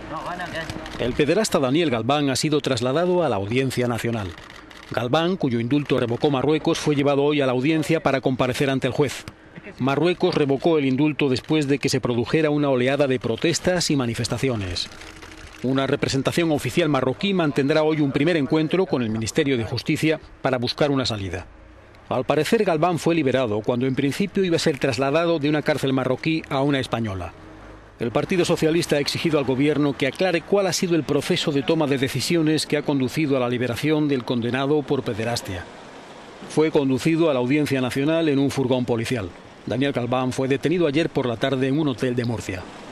El pederasta Daniel Galván ha sido trasladado a la Audiencia Nacional. Galván, cuyo indulto revocó Marruecos, fue llevado hoy a la audiencia para comparecer ante el juez. Marruecos revocó el indulto después de que se produjera una oleada de protestas y manifestaciones. Una representación oficial marroquí mantendrá hoy un primer encuentro con el Ministerio de Justicia para buscar una salida. Al parecer, Galván fue liberado cuando en principio iba a ser trasladado de una cárcel marroquí a una española. El Partido Socialista ha exigido al gobierno que aclare cuál ha sido el proceso de toma de decisiones que ha conducido a la liberación del condenado por pederastia. Fue conducido a la Audiencia Nacional en un furgón policial. Daniel Galván fue detenido ayer por la tarde en un hotel de Murcia.